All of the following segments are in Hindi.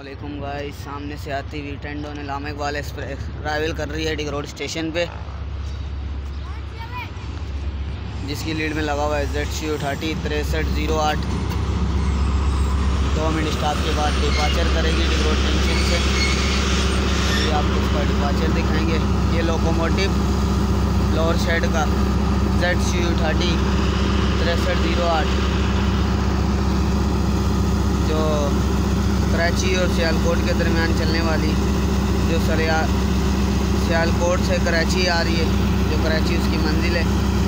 वालेकुम गाइस, सामने से आती हुई टेंडो ने लामा इकबाल एक्सप्रेस ट्रैवल कर रही है डिग रोड स्टेशन पे, जिसकी लीड में लगा हुआ है ZCU30 6308। 2 मिनट स्टॉप के बाद डिपार्चर करेगी डिग रोड जंक्शन से। अभी आपको उसका डिपार्चर दिखाएंगे। ये लोकोमोटिव लोअर शेड का ZCU30 6308 जो कराची और सियालकोट के दरमियान चलने वाली, जो सियालकोट से कराची आ रही है, जो कराची उसकी मंजिल है।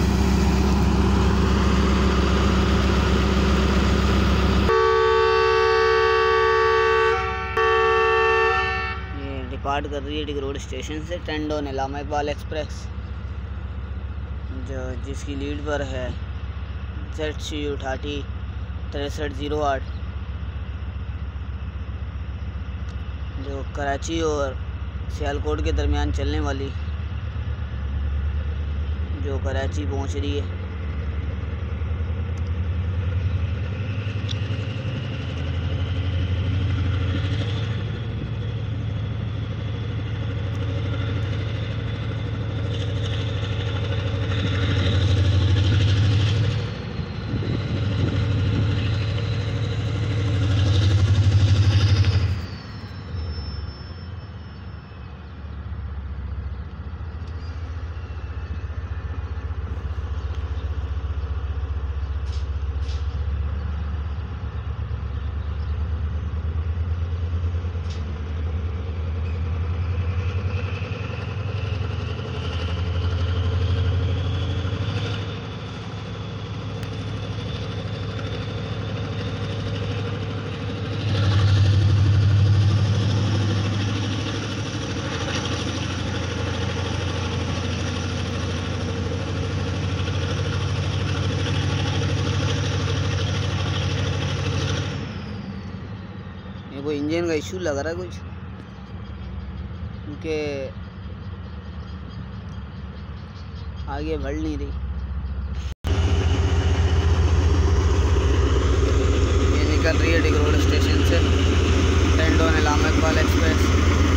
ये डिपार्ट कर रही है डिग रोड स्टेशन से टेंडो ने लामा इकबाल एक्सप्रेस, जो जिसकी लीड पर है ZCU30 6308, जो कराची और सियालकोट के दरमियान चलने वाली, जो कराची पहुंच रही है। कोई इंजन का इशू लग रहा है कुछ, क्योंकि आगे बढ़ नहीं रही। ये निकल रही है डिग रोड स्टेशन से टेंडो ने लामा इकबाल एक्सप्रेस।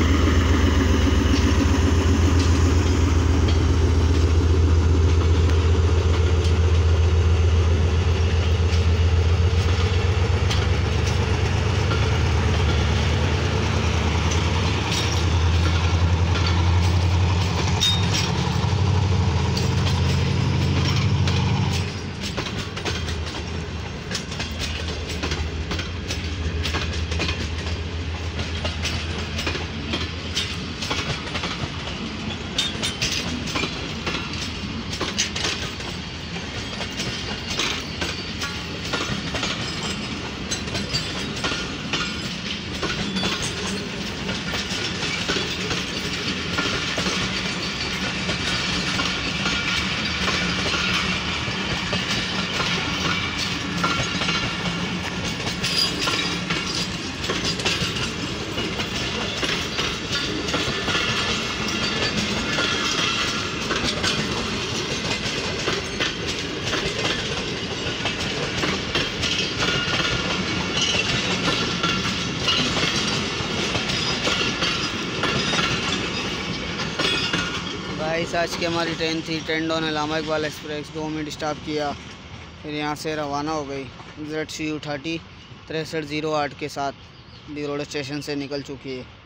गाइस, आज की हमारी ट्रेन थी टेंडो ने लामा इकबाल एक्सप्रेस। 2 मिनट स्टॉप किया, फिर यहाँ से रवाना हो गई। ZCU30 6308 के साथ डिग रोड स्टेशन से निकल चुकी है।